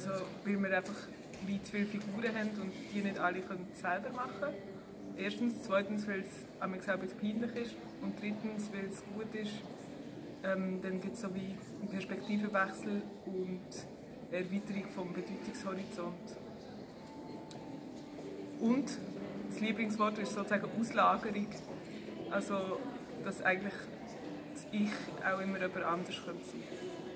Also weil wir einfach wie zu viele Figuren haben und die nicht alle können selber machen können. Erstens, zweitens, weil es auch ein bisschen peinlich ist und drittens, weil es gut ist, dann gibt es so wie einen Perspektivenwechsel und eine Erweiterung vom Bedeutungshorizont. Und das Lieblingswort ist sozusagen Auslagerung. Also, dass eigentlich das Ich auch immer jemand anders sein könnte.